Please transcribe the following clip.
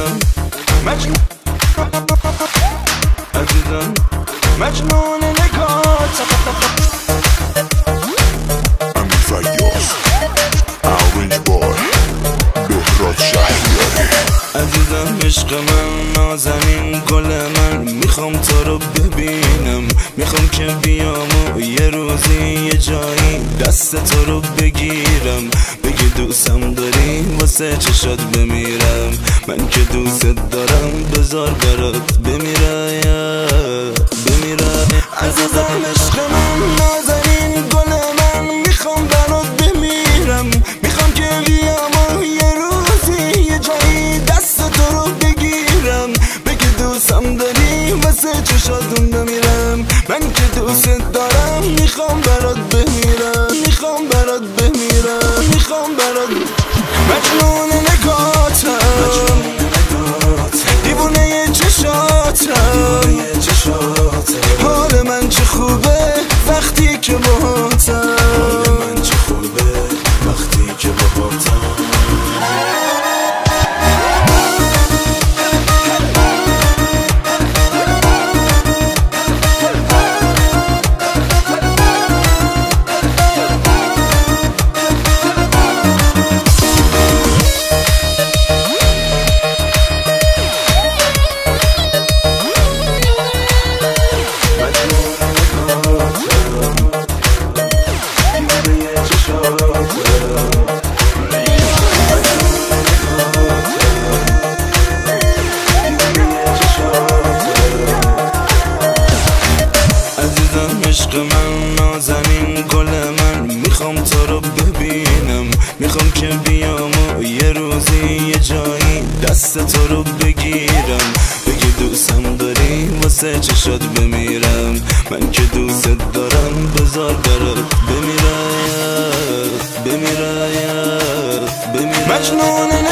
عزیزم عزیزم مجنون نگات امین فیاض اورنج بار بهراد شهریاری. عزیزم عشق من نازنین گل من میخوام تو رو ببینم، میخوام که بیام و یه روزی یه جایی دست تو رو بگیرم، بگی دوستم داری واسه چشات بمیرم، من که دوست دارم بذار برات بمیرم عزیزم عشق من نازنین گل من میخوام برات بمیرم، میخوام که بیام و یه روزی یه جایی دست تو رو بگیرم، بگی دوستم داری واسه چشاتون بمیرم، من که دوست دارم میخوام برات بمیرم، میخوام برات بمیرم، میخوام برات مجنون نگاتم دیوونه چشاتم حال من چه خوبه وقتی که باهاتم، حال من چه خوبه وقتی که باهاتم. عشق من نازنین گل من میخوام تو رو ببینم، میخوام که بیام و یه روزی یه جایی دست تو رو بگیرم، بگی دوستم داری واسه چشات بمیرم، من که دوست دارم بذار برات بمیرم مجنون